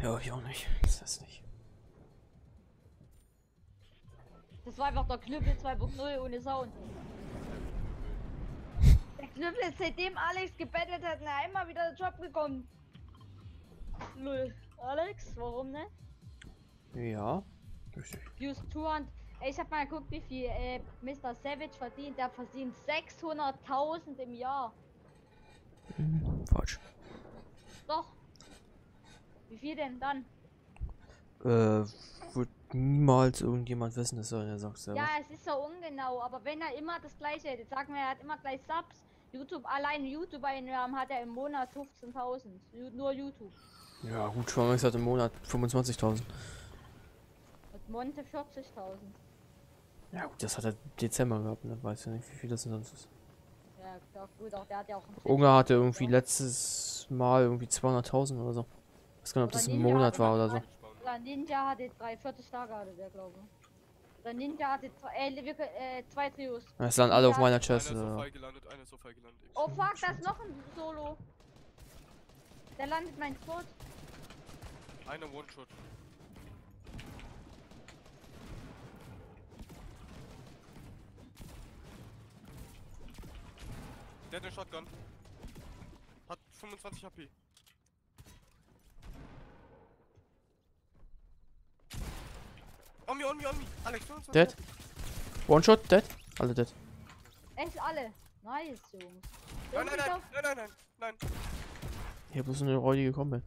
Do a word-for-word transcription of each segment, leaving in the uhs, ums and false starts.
Ja, ich auch nicht. Das ist nicht. Das war einfach der Knüppel zwei Punkt null ohne Sound. Der Knüppel, seitdem Alex gebettelt hat, na einmal wieder den Job bekommen. Null. Alex, warum ne? Ja. Richtig. Fuse zweihundert. Ey, ich hab mal geguckt, wie viel äh, Mister Savage verdient. Der verdient sechshunderttausend im Jahr. Hm, falsch. Doch. Wie viel denn dann? Äh, wird niemals irgendjemand wissen, das soll er sagt selber. Ja, es ist so ungenau, aber wenn er immer das gleiche hätte, sagen wir, er hat immer gleich Subs. YouTube, allein YouTube-Einnahmen hat er im Monat fünfzehntausend. Nur YouTube. Ja, gut, Schwammex hat im Monat fünfundzwanzigtausend. Und Monte vierzigtausend. Ja, gut, das hat er Dezember gehabt, ne? Weiß ja nicht, wie viel das denn sonst ist. Ja, klar, gut, auch der hat ja auch einen Ungar hatte irgendwie ja. letztes Mal irgendwie zweihunderttausend oder so. Ich weiß gar nicht, ob Oder das ein Ninja Monat hatte war oder so. Oder Ninja hatte drei, vierzig Tage hatte der, glaube ich. Oder Ninja hatte zwei, äh, wir, äh, zwei Trios. Es landen alle auf Ninja- meiner Chest. Einer ist auf Äh. Fall gelandet, einer ist auf Fall gelandet. Oh fuck, da ist noch ein Solo. Der landet mein Spot. Einer One-Shot. Der hat eine Shotgun. Hat fünfundzwanzig H P. On me, on me, on me. Alex, fünfundzwanzig Dead. H P. One Shot, dead. Alle dead. Echt alle. Nice, Jungs. Nein, nein, nein, nein, nein, nein, nein. Ich hab bloß eine räudige Combat.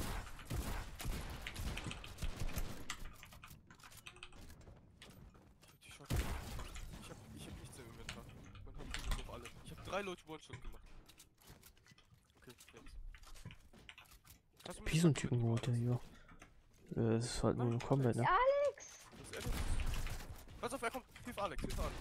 Die Shotgun. Ich hab, ich hab nichts im Inventar. Man hat Fokus auf alle. Ich hab drei Leute One-Shot gemacht. Okay, jetzt. Hast du mir Wie so ein Typen geholt, der hier. Äh, das ist halt nur eine Combat, ne? Alex! Das ist ehrlich. Pass auf, er kommt. Hilf Alex, hilf Alex.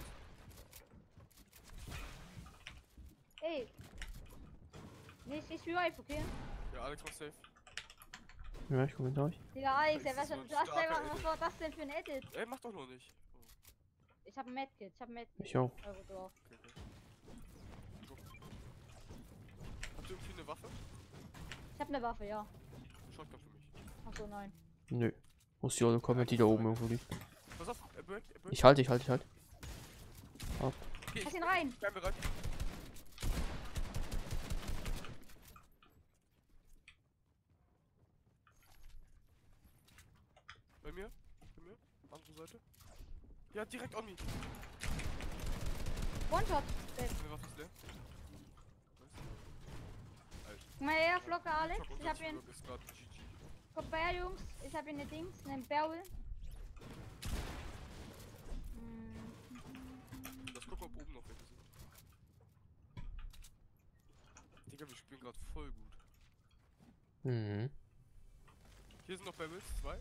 Ey. Nee, ich, ich revive, okay? Ja, Alex war safe. Ja, ich komm mit euch. Digga, Alex, ey, Das was, ist so ein du hast starker selber, was Edit. war das denn für ein Edit? Ey, mach doch noch nicht. Oh, Ich hab ein Medkit, ich hab ein Medkit. Ich auch. Euro drauf. okay, okay. So. Habt ihr irgendwie eine Waffe? Ich hab eine Waffe, ja. Shotgun für mich. Achso, nein. Nö. Muss die Olle Combat, die da oben irgendwo liegt. Pass auf, er break, er break. Ich halte, ich halte, ich halte. Okay, Lass ihn rein! ich bin bereit. Bei mir? Bei mir? Andere Seite? Ja, direkt on me. One-Shot! Dead. Meine Waffe ist leer. Nice. Guck mal her, Flocke, Alex. Schock, Ich hab ihn. Schock ist grad G G. Guck mal her, Jungs. Ich hab hier eine Dings, einen Barrel. Hm. Lass gucken, ob oben noch welche sind. Digga, wir spielen gerade voll gut. Mhm. Hier sind noch Barrels, zwei.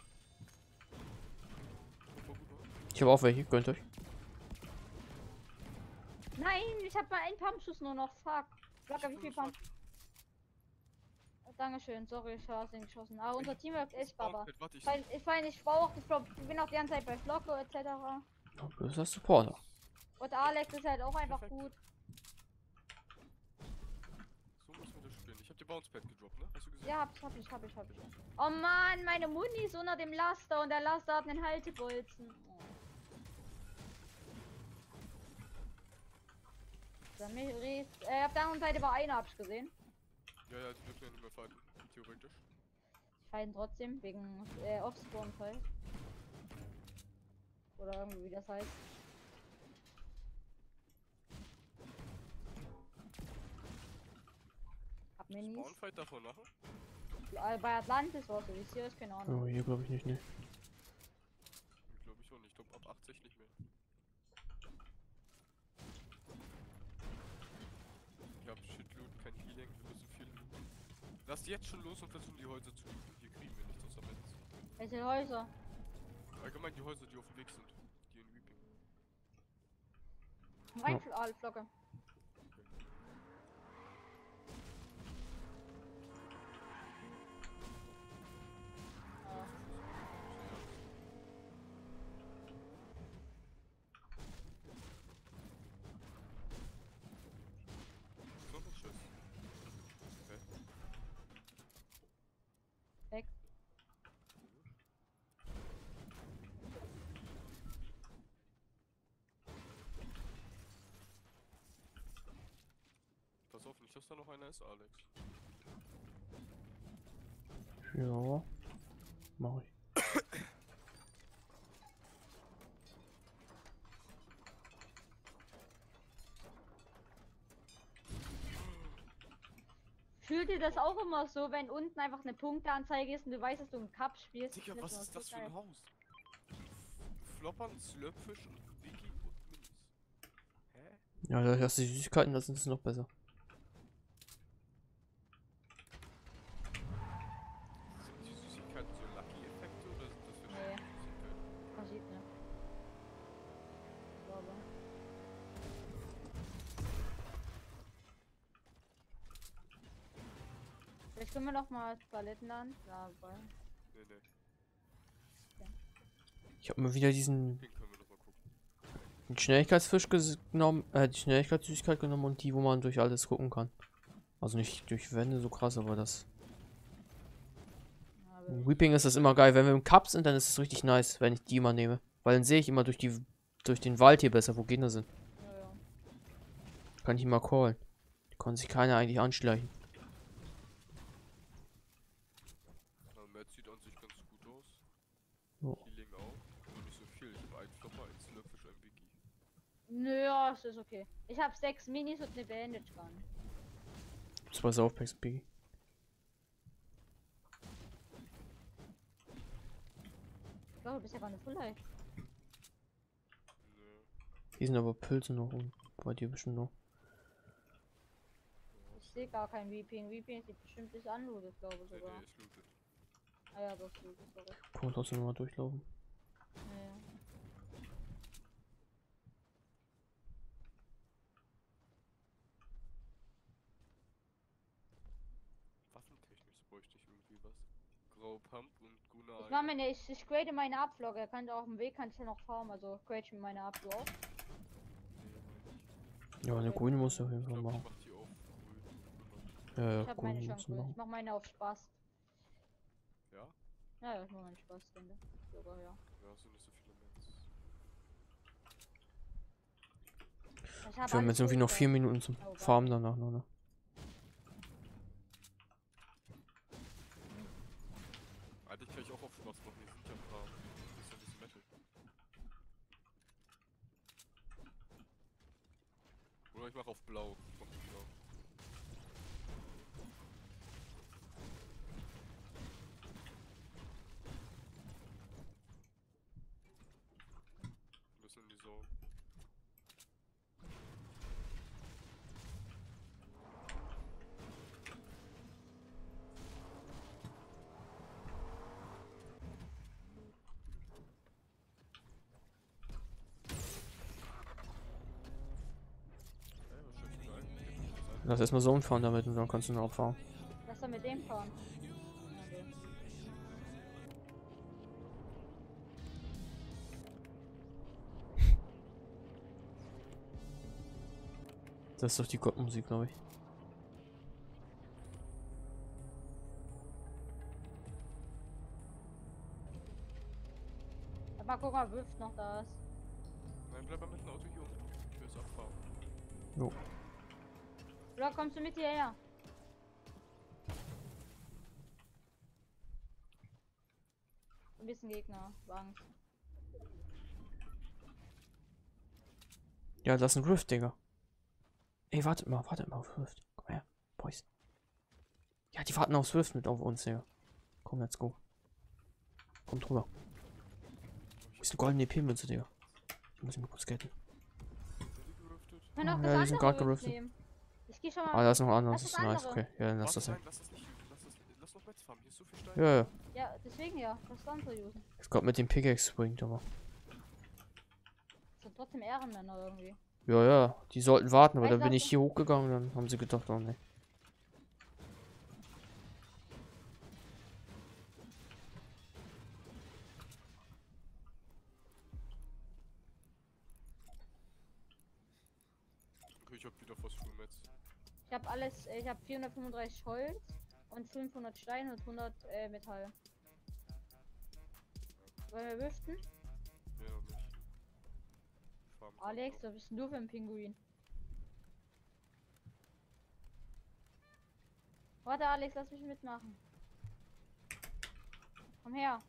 Voll gut, oder? Ich habe auch welche, gönnt euch. Nein, ich hab mal einen Pumpschuss nur noch. Fuck. Flocke, wie viel Pump? Dankeschön, sorry, ich war den geschossen. Aber unser Teamwork ist Baba. Spawnpad, warte, ich. Weil ich meine, ich brauche ich, glaub, ich bin auch die ganze Zeit bei Flocke et cetera. Das ist das Supporter. Und Alex ist halt auch einfach Perfekt. gut. So müssen wir das spielen. Ich hab dir Bouncepad gedroppt, ne? Hast du gesehen? Ja, hab ich, hab ich, hab ich, hab ich. Oh Mann, meine Muni ist unter dem Laster und der Laster hat einen Haltebolzen. Oh. Der Miris, äh, auf der anderen Seite war einer, hab ich gesehen. Ja, ja, die dürfen ja nicht mehr fighten. Theoretisch. Ich feiern trotzdem, wegen äh, Offspawn halt. Oder irgendwie wie das heißt. Hab Minis. Spawnfight davon machen? Äh, Bei Atlantis war so, ich sehe das keine Ahnung. Oh, hier glaube ich nicht, ne. Glaube ich auch nicht. Ich glaube ab achtzig nicht mehr. Ich hab Shitloot, kein Healing, wir müssen viel looten. Lasst jetzt schon los und versuchen die Häuser zu looten. Hier kriegen wir nichts außer Metz. Welche Häuser? Allgemein die Häuser, die auf dem Weg sind. Die in Weeping. Rein für alle Flocke. So ein Schiss. Okay. Weg. Nicht, dass da noch einer ist, Alex. Ja. Mach ich. Fühlt ihr das auch immer so, wenn unten einfach eine Punkteanzeige ist und du weißt, dass du einen Cup spielst? Digga, Das was immer ist so das für geil. ein Haus? Floppern, Slurpfisch und Wiki und Minis. Hä? Ja, da hast du die Süßigkeiten, das ist noch besser. Sind die Süßigkeiten so Lucky-Effekte oder sind das verschiedene Nee. Süßigkeiten? Verschiedene. Ich glaube. Vielleicht können wir noch mal Palettenland. Ja, aber Nee, nee. Ich habe mir wieder diesen Den können wir noch mal gucken. den Schnelligkeitsfisch ges- genommen, äh, die Schnelligkeitssüßigkeit genommen und die, wo man durch alles gucken kann. Also nicht durch Wände so krass, aber das. ja, In aber Weeping ist das immer geil. Wenn wir im Cup sind, dann ist es richtig nice, wenn ich die mal nehme. Weil dann sehe ich immer durch die durch den Wald hier besser, wo Gegner sind. ja, ja. Kann ich immer callen. Die konnte sich keiner eigentlich anschleichen. Na, Matt sieht an sich ganz gut aus. Ja. Healing auch. Aber nicht so viel. Ich habe einen Flopper, einen Slurpfisch, einen Wiki. Nö, ja, es ist okay. Ich habe sechs Minis und eine Bandage Gun. Zwei Saufpacks, Biggie. Ich glaube, du bist ja gar nicht Full Life. Nö. Hier sind aber Pilze noch und bei dir bestimmt noch. Ich sehe gar kein Weeping. Weeping sieht bestimmt bis anlootet, glaube ich Nee, sogar. nee, ist looted. Ah ja, das lootet, sorry. Kann man trotzdem nochmal durchlaufen. Ja. Waffentechnisch bräuchte ich irgendwie was. Grau Pump und Guna. Ich mach meine, ich, ich grade meine Abflogge. Kann auf dem Weg kannst du noch farmen, also grade ich mir meine ab, du auch. Ja, eine grüne muss ich auf jeden Ich Fall glaube, ich machen. mach die auf grün. Ja, ja, Ich hab meine grün schon muss ich grün. machen. Ich mach meine auf Spaß. Ja? Ja, ja, ich mach meinen Spaß, finde sogar, ja. Ja, sind nicht so viele Mets. Ich hab Wir haben alles jetzt irgendwie noch durch, vier ja. Minuten zum Oh, Farmen danach noch, ne? Eigentlich kann ich auch auf Spaß machen, hier sind ja ein paar. Das ist ja ein bisschen Metal. Oder ich mach auf Blau. Ich mach auf Blau. Ein bisschen in die Zone. Ey, was schätzt du ein? Lass erstmal Zone fahren damit und dann kannst du noch abfahren. Lass doch mit dem fahren. Okay. Das ist doch die Gottmusik, glaube ich. Mal gucken, ob Wift noch da ist. Nein, bleib mal mit dem Auto hier unten. Ich will es abfahren. Jo. Oder kommst du mit hierher? Ein bisschen Gegner, Angst. Ja, das ist ein Rift, Digga. Ey, wartet mal, wartet mal auf Rift. Komm her, Boys. Ja, die warten aufs Rift mit auf uns, Digga. Komm, let's go. Kommt rüber. Wo ist eine goldene E P-Münze, Digga? Die muss ich mal kurz gelten. Sind die gerüftet? Wir können Ah, auch ja, das die sind andere grad Rift geriftet. nehmen. Ich geh schon mal. Ah, da ist noch ein Lass anderes. das Das ist nice, andere. okay. Ja, dann lass Warte, das ja. nein, lass das nicht. Lass, das, lass noch Mets farmen. Hier ist so viel Stein. Ja, ja. Ja, deswegen ja. Das andere usen. Ich glaube mit dem Pickaxe springt aber. Das sind trotzdem Ehrenmänner irgendwie. Ja, ja. Die sollten warten, aber Weißt dann du, bin was ich du- hier hochgegangen, dann haben sie gedacht, oh ne. Okay, ich hab wieder fast Full Mets. Ich habe alles, ich habe vierhundertfünfunddreißig Holz und fünfhundert Stein und hundert äh, Metall. Wollen wir wüften? Nee, noch nicht. Ich farm grad Alex, noch. was bist denn du für ein Pinguin? Warte, Alex, lass mich mitmachen. Komm her.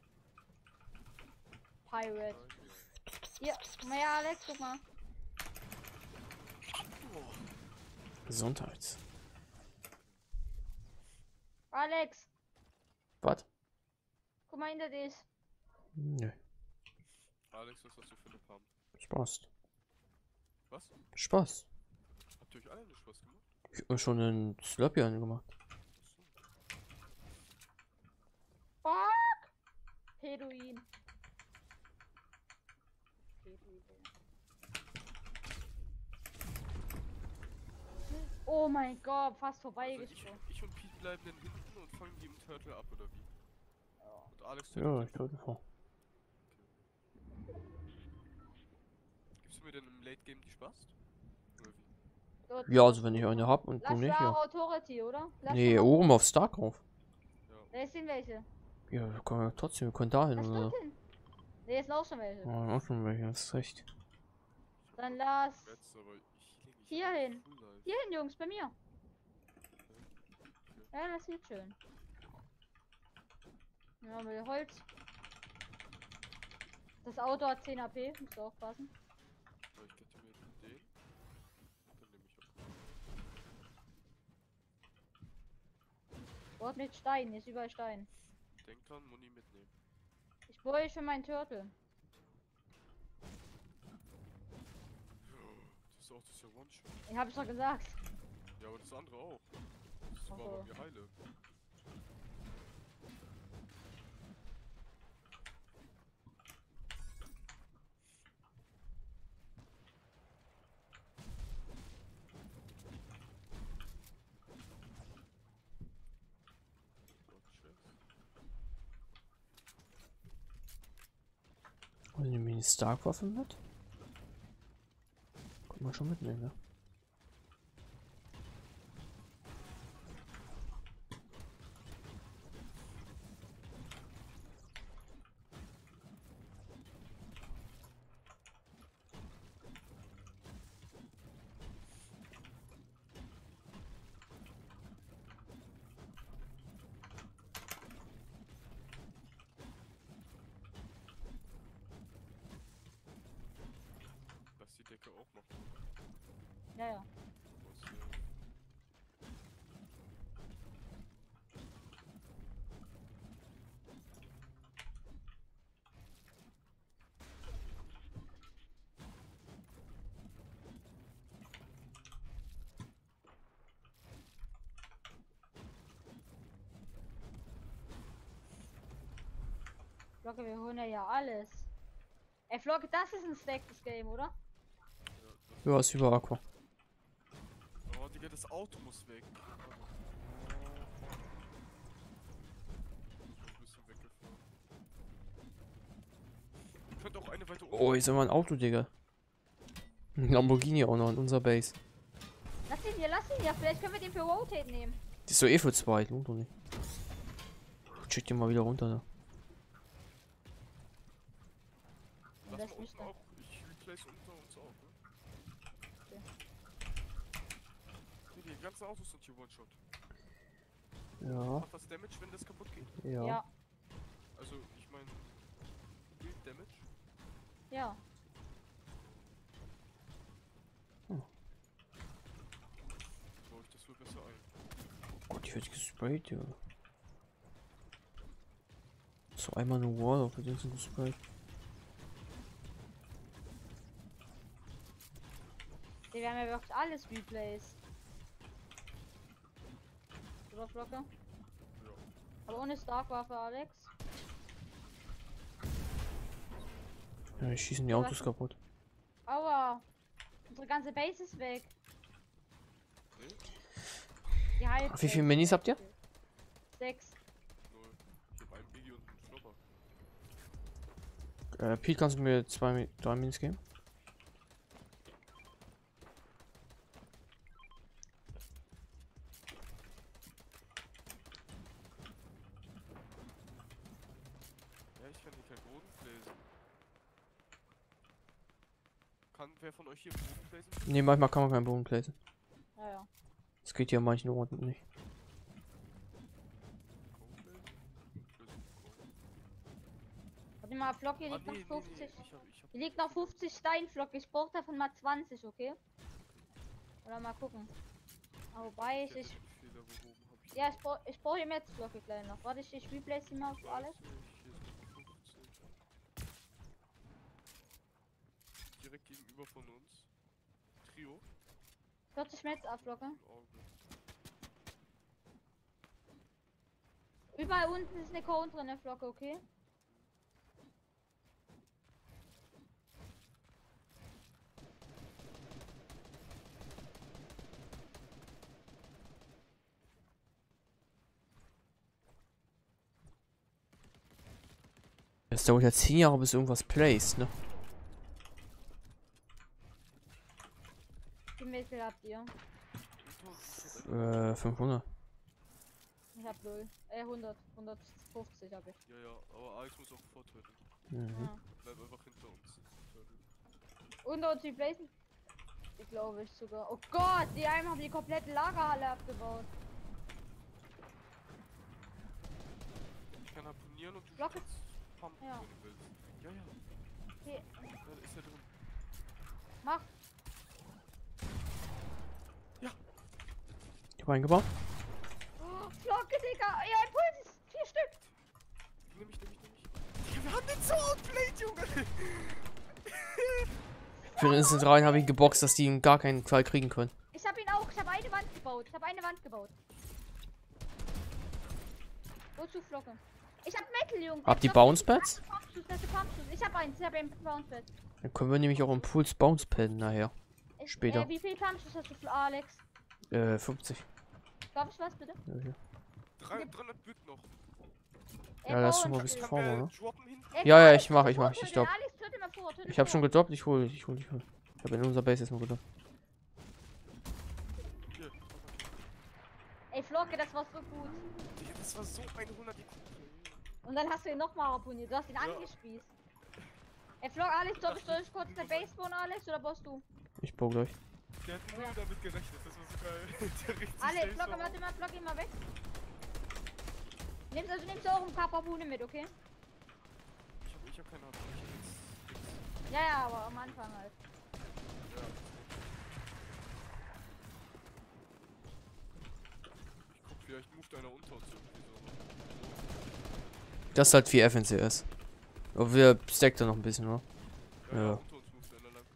Pirate. Hier, komm her, Alex, guck mal. Gesundheit. Alex, Was? guck mal hinter dich. Nö. Alex, was hast du für eine Palm? Spaß. Was? Spaß. Habt ihr euch alle nicht Spaß gemacht? Ich hab schon einen Slurpee angemacht. Fuck! Peduin. Oh mein Gott, fast Also ich, vorbeigesprungen. ich und Pete bleiben dann hinten und fangen die im Turtle ab, oder wie? Und Alex Ja, tötet ich glaube vor. Gibst du mir denn im Late Game die Spaß? Oder wie? Gut, Ja, also gut, wenn ich gut. eine hab und du Lass nicht, Star ja. Authority, oder? Lass Nee, doch mal- oben auf Stark drauf. Ja. Da sind welche. Ja, wir können ja trotzdem, wir können dahin Das oder so. stimmt hin. Ne, jetzt sind auch schon welche. Ja, auch schon welche, hast recht. Dann lass Jetzt, aber ich liege nicht hier hin. Full Life. Hier hin, Jungs, bei mir. Ja, das sieht schön. Ja, mit Holz. Das Auto hat zehn A P, musst du aufpassen. Aber ich hätte mir den. Dann nehme ich auch. Dort mit Stein, hier ist überall Stein. Denk dran, Muni mitnehmen. Ich bohre für meinen Turtle. Das Auto ist ja One-Shot. Ich hab's doch gesagt. Ja, aber das andere auch. Das Ach war so. bei mir heile. Und nehmen wir die Stark-Waffe mit? Kann man schon mitnehmen, ne? Lass die Decke auch machen. Ja, ja. Was, äh, Flocke, wir holen ja, ja alles. Ey, Flocke, das ist ein Stack, das Game, oder? ja, das Ja, ist über Aqua. Oh, Digga, das Auto muss weg. Also. Ein bisschen weggefahren. Ihr könnt auch eine weiter Oh, ich sag mal ein Auto, Digga. Ein Lamborghini auch noch in unserer Base. Lass ihn hier, lass ihn hier. Vielleicht können wir den für Rotate nehmen. Die ist doch eh für zwei, lohnt doch nicht. Schick den mal wieder runter, ne? Lass Das mal nicht unten da. auch. Ich replace unter uns auch, ne? Okay. Nee, die ganzen Autos sind hier One-Shot. Ja, Macht das Damage, wenn das kaputt geht? ja. Ja, Also, ich meine. Build Damage? ja. Baue ich das wohl besser ein. Gott, die wird gesprayt, ja. So einmal eine Wall auf den sind gesprayt. Wir haben ja wirklich alles replaced. Oder Flocke? Ja. Aber ohne Starkwaffe, Alex. Ja, die schießen die Autos kaputt. Aua. Unsere ganze Base ist weg. Nee? Die halbe Wie viele Minis habt ihr? Sechs. Null. Ich hab einen Biggie und einen Flopper. Äh, Pete, kannst du mir zwei, Mi- drei Minis geben? Ja, ich kann hier keinen Boden blazen. Kann wer von euch hier Boden blazen? Ne, manchmal kann man keinen Boden placen. Ja, ja. Das geht ja an manchen Orten nicht. mal Flock, hier Ah, liegt nee, noch nee, fünfzig. nee, ich hab, ich hab Hier liegt noch fünfzig Steinflock. Ich brauche davon mal zwanzig, okay? Oder mal gucken. Aber wobei ich, ich hätte ich den Fehler behoben, hab ich ja, ich brauche ich brauche hier Metzflocke gleich noch. Warte, ich, ich replace die mal auf alles. Weiß nicht, hier sind fünfzig. Direkt gegenüber von uns. Trio. vierzig Metz abflocke. Im Auge. Überall unten ist eine Cone drin, eine Flocke, okay? Es dauert ja zehn Jahre, bis irgendwas placed, ne? Wie viel habt ihr? Äh, fünfhundert. Ich hab null. Äh, hundert. hundertfünfzig hab ich. Ja, ja, aber Alex muss auch vortöten. Mhm. Ja. Bleib einfach hinter uns. Unter uns replacen? Ich glaube ich sogar. Oh Gott, die einen haben die komplette Lagerhalle abgebaut. Ich kann harponieren und du Glocke. kannst pumpen, Ja. wenn du willst. Ja, ja. Okay, Da ist er drin. mach. Ich hab eingebaut. Oh, Flocke, Digga. Ja, Impuls. Vier Stück. Nimm mich, nimm mich, nimm mich. Digga, wir haben den so outplayed, Junge. Für den Instant rein habe ich geboxt, dass die ihn gar keinen Fall kriegen können. Ich hab ihn auch. Ich habe eine Wand gebaut. Ich habe eine Wand gebaut. Wozu Flocke? Ich hab Metal, Junge. Habt ihr Flocke, Bounce Pads? Pumpschuss, das ist Pumpschuss. Ich hab eins. Ich hab ein Bounce Pad. Dann können wir nämlich auch im Pools Bounce Paden nachher. Ich- Später. Äh, wie viel Pumpschuss hast du für Alex? Äh, fünfzig. Darf ich was bitte? Ja, ja. Drei- dreihundert Büt noch. Äh, Ja, lass Bounce. schon mal ein bisschen Kann vor, wer ne? droppen hinten? Äh, Ja, ja, Alex, ich mach, töte ich mach, vor, ich stopp. Alex, töte mal vor, töte Ich hab vor. schon gedroppt, ich hol, ich hol, ich hol. Ich hab in unserer Base jetzt mal gedroppt. Hier. Ey, Flocke, das war so gut. Digga, das war so ein hundert I Q. Und dann hast du ihn nochmal harponiert. Du hast ihn Ja. angespießt. Ey, Flock, Alex, soll ich, soll ich kurz der Base bauen, Alex, oder baust du? Ich baue gleich. Der hat null damit gerechnet, das war so geil. Der regt sich Alex, safe Flocke, so warte auf. mal, Flock ihn mal weg. Nimmst, also nimmst du auch ein paar Harpune mit, okay? Ich hab, ich hab keine Ahnung. Ich hab jetzt, jetzt, Ja, ja, aber am Anfang halt. ja. Ich guck, vielleicht moved einer unter uns irgendwie so. Das ist halt wie F N C S. Aber wir stackt da noch ein bisschen, oder? Ja, ja. Ja. Unter uns moved einer lang.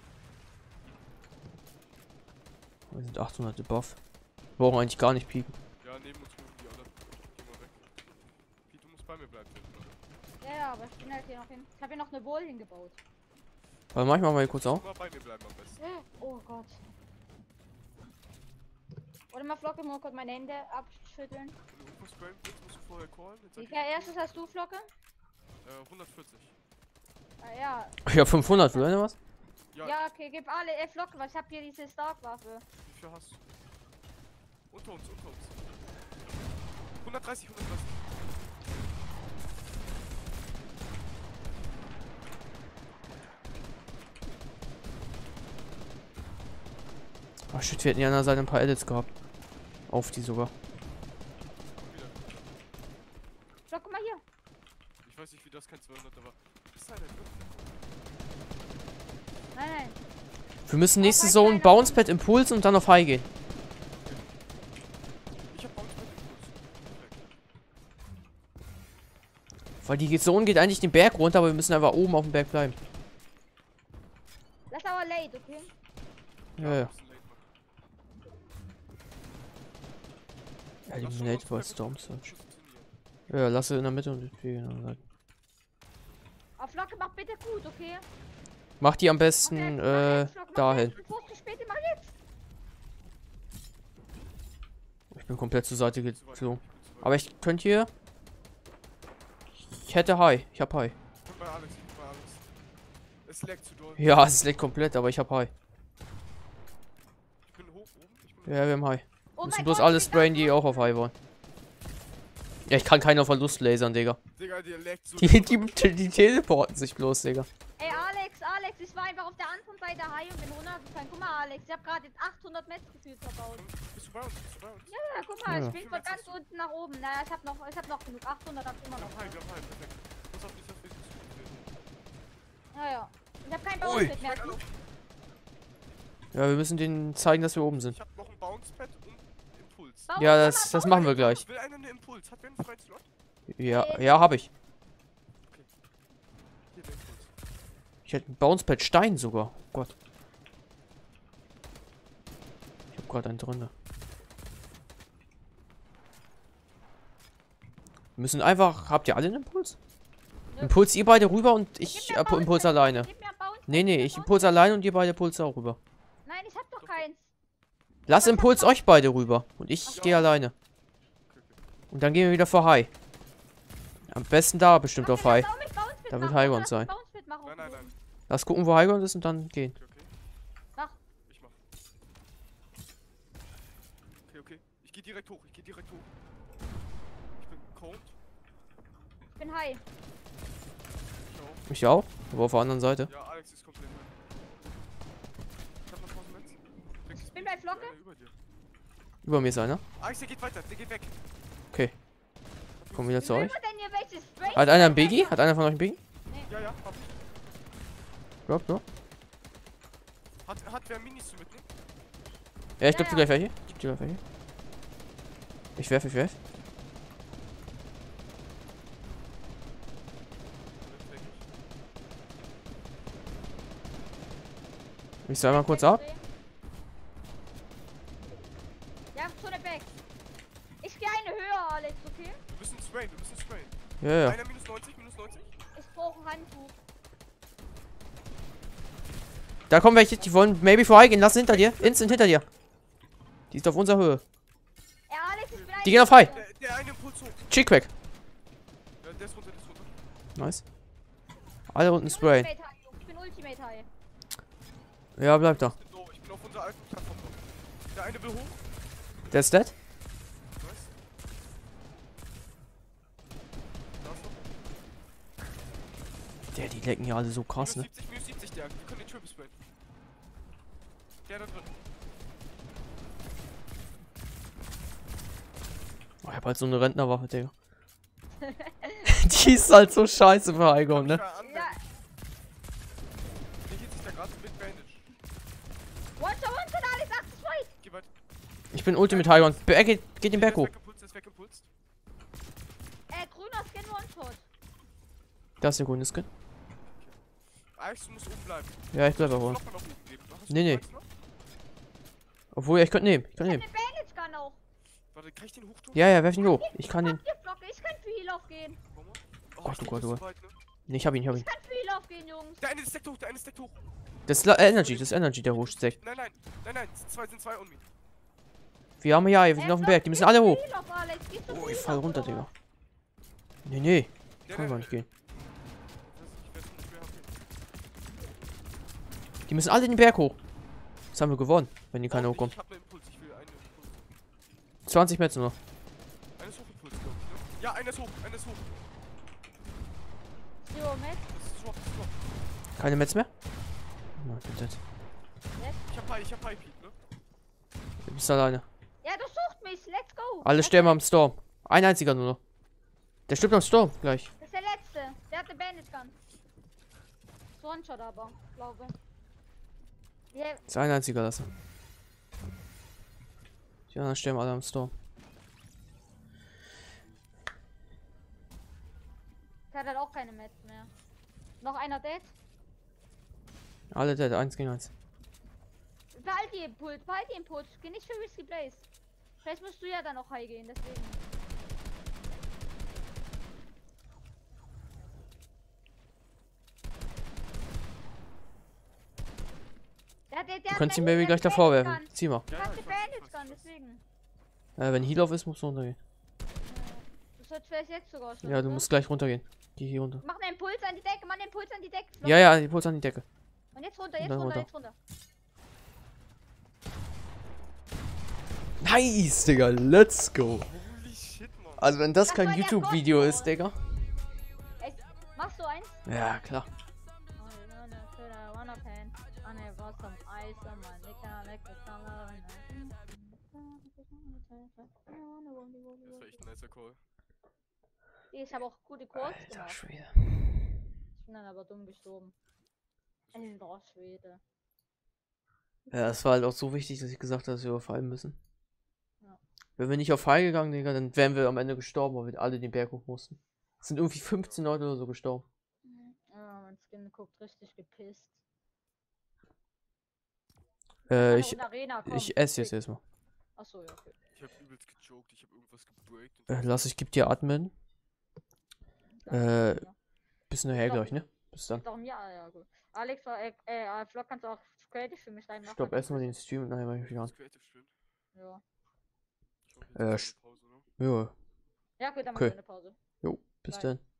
Wir sind achthundert above. Wir brauchen eigentlich gar nicht pieken. Ja, neben uns moven die alle. Geh mal weg. Pete, du musst bei mir bleiben, oder? Ja, ja, aber ich bin halt hier noch hin. Ich habe hier noch eine Wall hingebaut. Aber mach ich mal kurz auch. Mal bei mir bleiben am besten. Oh Gott. Oder mal Flocke, mal kurz meine Hände abschütteln. Wenn du irgendwas sprayen willst, musst du vorher callen. Jetzt sag ich, Ja, erstes hast du Flocke? äh, hundertvierzig. Ah, ja. Ich hab fünfhundert, will oder was? Ja, Ja, okay, gib alle äh, Flocke, weil ich habe hier diese Stark-Waffe. wie viel hast du? Unter uns, unter uns. hundertdreißig, hundertdreißig. Oh shit, wir hätten ja an der Seite ein paar Edits gehabt. Auf die sogar. Komm wieder. Flocke mal hier. Ich weiß nicht, wie das kein zweihundert war. Ist da denn wirklich? Nein, nein. Wir müssen nächste ein Zone kleiner Bounce Pad Impuls und dann auf High gehen. Ich hab Bounce mit Impuls. Weil die Zone geht eigentlich den Berg runter, aber wir müssen einfach oben auf dem Berg bleiben. Lass aber late, okay? Ja, ja. wir müssen late machen. Eliminate by Storm Surge. Positionieren. Ja, lasse in der Mitte und die anderen Seiten. Aber Flocke, mach bitte gut, okay? Mach die am Mach besten jetzt, mach äh, jetzt, Flocke, mach dahin. jetzt, bevor es zu spät ist, mach jetzt. Ich bin komplett zur Seite Zu weit, geflogen. ich bin zu weit. Aber ich könnte hier. Ich hätte High. Ich hab High. Ich bin bei Alex, ich bin bei Alex. Es laggt zu doll. Ja, es leckt komplett, aber ich hab High. Ich bin hoch oben. Ich bin Ja, wir haben High. Oh Wir müssen mein bloß Gott, alle wie sprayen, das die auch auf High wollen. Ja, ich kann keinen auf Verlust lasern, Digga. Digga, der laggt so Die, die, die, die teleporten sich bloß, Digga. Ey, Alex, Alex, ich war einfach auf der anderen Seite high und bin runtergefallen. Guck mal, Alex, ich hab gerade jetzt achthundert Metz gefühlt verbaut. Bist du bei uns? Bist du bei uns? Ja, guck mal, Ja. ich bin von ganz unten nach oben. Naja, ich hab noch, ich hab noch genug. achthundert hab ich immer Wir noch. haben High, wir haben High, perfekt. Muss auf dich auf dich. Naja. Ich hab kein Ui. Bounce mehr. Hallo. Ja, wir müssen denen zeigen, dass wir oben sind. Ich hab noch ein Bounce-Pad und Impuls. Bounce, Ja, mach das, mal das Bounce. machen wir gleich. Will einer eine Impuls? Hat wer einen freien Slot? Ja, ja, hab ich. Hier der Impuls. Ich hätte ein Bouncepad Stein sogar. Oh Gott. Ich hab gerade einen drin. Wir müssen einfach. Habt ihr alle einen Impuls? Nö. Impuls ihr beide rüber und ich Gib mir äh, Bounce Impuls Pad. alleine. Gib mir Bounce Pad, Nee, nee, gib mir ich Bounce Impuls Pad. alleine und ihr beide Puls auch rüber. Nein, ich hab doch keins. Lass Impuls euch beide rüber. Und ich Ja. gehe alleine. Okay, okay. Und dann gehen wir wieder vor High. Am besten da bestimmt Okay, auf High. lass auch mit Bounce Pad Da wird machen, Highground lass sein. mit Bounce Pad machen. Nein, nein, nein. Lass gucken, wo Highground ist und dann gehen. Okay, okay. Mach. Ich mach. Okay, okay. Ich geh direkt hoch, ich geh direkt hoch. Ich bin cold. Ich bin high. Ich auch. Ich auch, aber auf der anderen Seite. Ja, Alex ist komplett weg. Ich hab noch tausend Metz. Ich bin bei Flocke. Über dir. Über mir ist einer. Alex, der geht weiter, der geht weg. Okay, kommen wieder Wie zu will euch. man denn hier welches Spray? Hat einer einen Biggie? Hat einer von euch einen Biggie? Ja, ja, hab ich. Ja, ja. Hat, hat wer Minis zu mitnehmen? Ja, ich Ja, glaub ja. dir gleich welche. Ich geb dir gleich welche. Ich werf, ich werf. Ich sag mal kurz ab. Ja, Zone back. Ich gehe eine höher, Alex, okay? Wir müssen sprayen, wir müssen sprayen. Ja, ja. Einer minus neunzig, minus neunzig. Ich brauche ein Handtuch. Da kommen welche, die wollen maybe vorbeigehen. Lass hinter dir. Instant hinter dir. Die ist auf unserer Höhe. Ja, Alex, ich bin Die gehen auf High. Der, der eine Impuls hoch. Chick weg. Ja, der ist runter, der ist runter. Nice. Alle unten sprayen. Ultimate High, Jungs. Ich bin Ultimate High. Ja, bleib da. Ich bin low, ich bin auf unserer alten Plattform drauf. Der eine will hoch. Der ist dead. Nice. Da ist noch. Der, die lecken hier alle so krass, ne? Minus siebzig, minus siebzig, der. Wir können den Triple sprayen. Der da drin. Oh, ich hab halt so eine Rentnerwaffe, Digga. Die ist halt so scheiße für Highground, ne? Ja. Ja. Der hielt sich da gerade mit Bandage. One-Shot, One-Shot, Alex, achtzig White. Geh weit. Ich bin Ultimate Highground. Be- Geht, geht den Berg hoch. Der ist weggepulst, der ist weggepulst. Äh, grüner Skin, One-Shot. Da ist der grüne Skin. Alex, du musst oben bleiben. Ja, ich bleib Du aber. musst noch mal nach oben geben. Hast du Nee, nee. Alex noch? Obwohl, ja, ich könnte nehmen. Ich Ich könnte hab nehmen. eine Bandage Gun auch. Warte, kann ich den hochtun? Ja, ja, werf ihn hoch. Ich kann den. Habt ihr Flocke? Ich kann für Heal aufgehen. Warum? Oh, Gott, ich oh denk, Gott, das oh ist Gott. weit, ne? Nee, ich hab ihn, ich hab ihn. Ich kann für Heal aufgehen, Jungs. Der eine ist steckt hoch, der eine ist steckt hoch. Das ist La- Energy, das ist Energy, der hochsteckt. Nein, nein, nein, nein, zwei sind zwei on me. Wir haben ja, wir sind Äh, auf dem Flock, Berg. Die müssen geh alle für hoch. Heal auf, Alex. Geh für Oh, Heal ich fall auf, runter, oder Digga. was? Nee, nee. Der, Kann der, gar nicht gehen. Ich weiß nicht, wer hat. Die müssen alle den Berg hoch. Das haben wir gewonnen, wenn die keiner Auch nicht, hochkommt. Ich hab einen Impuls, ich will einen Impuls. zwanzig Meter noch. Einer ist Hochimpuls, glaube ich, ne? Ja, einer ist hoch, einer ist hoch. Zero Met. Das ist Swap, das ist Swap. Keine Metz mehr? Oh, ich bin dead. Ich hab High, ich hab High Peak, ne? Du bist alleine. Ja, du sucht mich. Let's go. Alle Das sterben am Storm. Ein einziger nur noch. Der stirbt am Storm gleich. Das ist der letzte. Der hat eine Bandage Gun. So One-Shot aber, glaube ich. Ja, Ist ein einziger lassen. Die anderen sterben alle am Storm. der hat halt auch keine Mets mehr. Noch einer dead. Alle dead, eins gegen eins. Behalt die Impuls, behalt die Impuls. Geh nicht für Risky Blaze. Vielleicht musst du ja dann auch high gehen, deswegen. Der, der, der Du hat kannst eine ihn Baby Heal- gleich der hat davor eine werfen. Gun. Zieh mal. Der Ja, hat ich eine weiß, ich Bandage weiß, Gun, ich weiß. deswegen. Äh, wenn Heal auf ist, musst du runtergehen. Das wird vielleicht jetzt sogar schon. Ja, du oder? musst gleich runtergehen. Geh hier runter. Mach einen Impuls an die Decke, mach einen Impuls an die Decke. Flo. Ja, ja, die Puls an die Decke. Und jetzt runter, Und jetzt dann runter, runter. jetzt runter. Nice, Digga, let's go. Holy shit, Mann. Also wenn das Das kein war der YouTube-Video Gott, ist, Digga. Echt? Machst du eins? Ja, klar. Das war echt ein nicer Call. Ich habe auch gute Calls Alter gemacht. Schwede. Ich bin dann aber dumm gestorben. Alter Schwede. Ja, es war halt auch so wichtig, dass ich gesagt habe, dass wir auf Fall müssen. Ja. Wenn wir nicht auf Fall gegangen, Digga, dann wären wir am Ende gestorben, weil wir alle den Berg hoch mussten. Es sind irgendwie fünfzehn Leute oder so gestorben. Ja, mein Skin guckt richtig gepisst. Äh, Kann ich, in Arena kommen. ich esse jetzt erstmal. Achso, ja, okay. Ich hab übelst gejoked, ich hab irgendwas gebreakt und Äh, lass, ich geb dir Admin. Äh, Ja. Bis nachher Doch. gleich, ne? Bis dann. Doch, ja, ja, gut. Alex, äh, äh, Vlog kannst du auch Creative für mich reinmachen. Stopp erstmal den Stream und nachher mach ich wieder an. das Creative spielen. Ja. Ich mach jetzt Äh, eine sch- Pause, ne? Ja, Ja, gut, dann Okay. machen wir eine Pause. jo, bis Bye. dann.